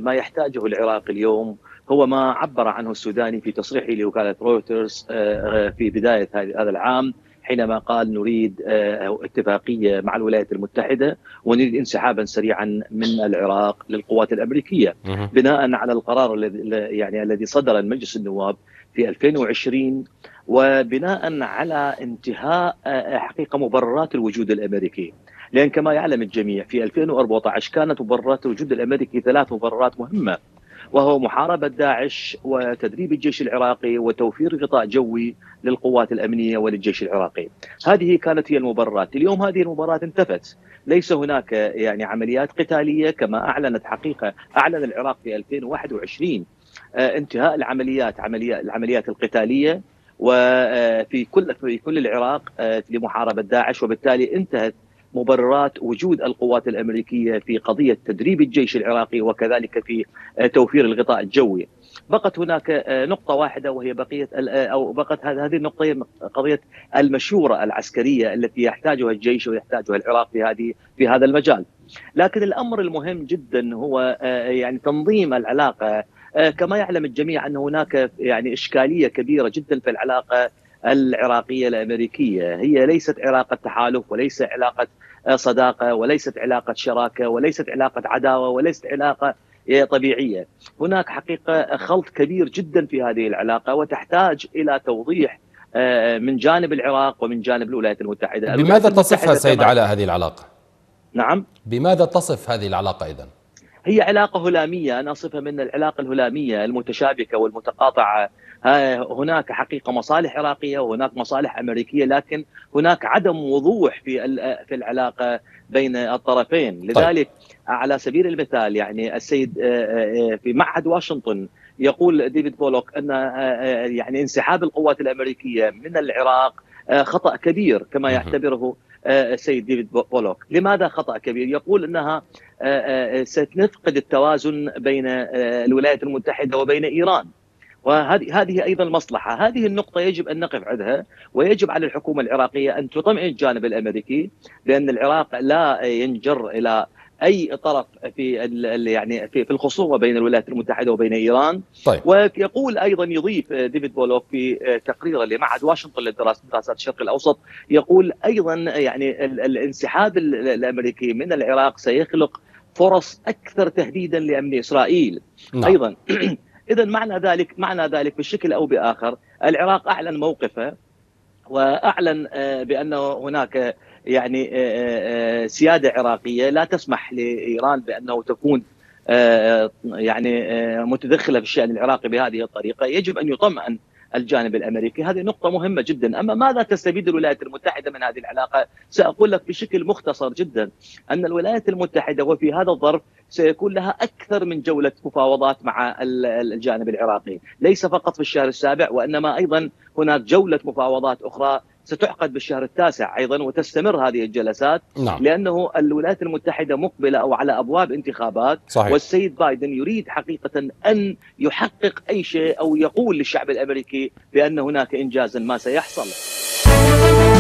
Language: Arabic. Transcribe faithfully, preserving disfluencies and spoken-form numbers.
ما يحتاجه العراق اليوم هو ما عبر عنه السوداني في تصريحه لوكالة رويترز في بداية هذا العام، حينما قال نريد اتفاقية مع الولايات المتحدة ونريد انسحابا سريعا من العراق للقوات الأمريكية بناء على القرار الذي يعني الذي صدر من مجلس النواب في ألفين وعشرين، وبناء على انتهاء حقيقة مبررات الوجود الأمريكي. لأن كما يعلم الجميع في ألفين وأربعة عشر كانت مبررات الوجود الأمريكي ثلاث مبررات مهمة، وهو محاربة داعش وتدريب الجيش العراقي وتوفير غطاء جوي للقوات الأمنية وللجيش العراقي. هذه كانت هي المبررات. اليوم هذه المبررات انتفت، ليس هناك يعني عمليات قتالية كما أعلنت حقيقة أعلن العراق في ألفين وواحد وعشرين انتهاء العمليات عمليات العمليات القتالية وفي كل في كل العراق لمحاربة داعش، وبالتالي انتهت مبررات وجود القوات الأمريكية في قضية تدريب الجيش العراقي وكذلك في توفير الغطاء الجوي. بقت هناك نقطة واحدة وهي بقية أو بقت هذه النقطة قضية المشورة العسكرية التي يحتاجها الجيش ويحتاجها العراق في هذه في هذا المجال. لكن الأمر المهم جدا هو يعني تنظيم العلاقة. كما يعلم الجميع أن هناك يعني إشكالية كبيرة جدا في العلاقة العراقية الأمريكية. هي ليست علاقة تحالف وليس علاقة صداقة وليست علاقة شراكة وليست علاقة عداوة وليست علاقة طبيعية. هناك حقيقة خلط كبير جدا في هذه العلاقة وتحتاج إلى توضيح من جانب العراق ومن جانب الولايات المتحدة. بماذا تصفها سيد علاء هذه العلاقة؟ نعم؟ بماذا تصف هذه العلاقة إذن؟ هي علاقة هلامية، أنا أصفها من العلاقة الهلامية المتشابكة والمتقاطعة. هناك حقيقة مصالح عراقية وهناك مصالح أمريكية، لكن هناك عدم وضوح في في العلاقة بين الطرفين. لذلك على سبيل المثال يعني السيد في معهد واشنطن يقول ديفيد بولوك أن يعني انسحاب القوات الأمريكية من العراق خطأ كبير كما يعتبره السيد ديفيد بولوك. لماذا خطأ كبير؟ يقول أنها ستفقد التوازن بين الولايات المتحدة وبين إيران، وهذه هذه أيضا مصلحة. هذه النقطة يجب أن نقف عندها، ويجب على الحكومة العراقية أن تطمئن الجانب الأمريكي بأن العراق لا ينجر إلى أي طرف في يعني في الخصومة بين الولايات المتحدة وبين إيران. طيب. ويقول أيضا يضيف ديفيد بولوك في تقريره لمعهد واشنطن لدراسات الشرق الأوسط، يقول أيضا يعني الانسحاب الأمريكي من العراق سيخلق فرص أكثر تهديدا لأمن إسرائيل. نعم. أيضا إذا معنى ذلك معنى ذلك بشكل أو بآخر العراق أعلن موقفه وأعلن بأنه هناك يعني سيادة عراقية لا تسمح لإيران بأنه تكون يعني متدخلة في الشأن العراقي بهذه الطريقة. يجب أن يطمئن الجانب الأمريكي، هذه نقطة مهمة جدا. أما ماذا تستفيد الولايات المتحدة من هذه العلاقة؟ سأقول لك بشكل مختصر جدا أن الولايات المتحدة وفي هذا الظرف سيكون لها أكثر من جولة مفاوضات مع الجانب العراقي، ليس فقط في الشهر السابع وإنما أيضا هناك جولة مفاوضات أخرى ستعقد بالشهر التاسع أيضا وتستمر هذه الجلسات. نعم. لأنه الولايات المتحدة مقبلة أو على أبواب انتخابات. صحيح. والسيد بايدن يريد حقيقة أن يحقق أي شيء أو يقول للشعب الأمريكي بأن هناك إنجاز ما سيحصل.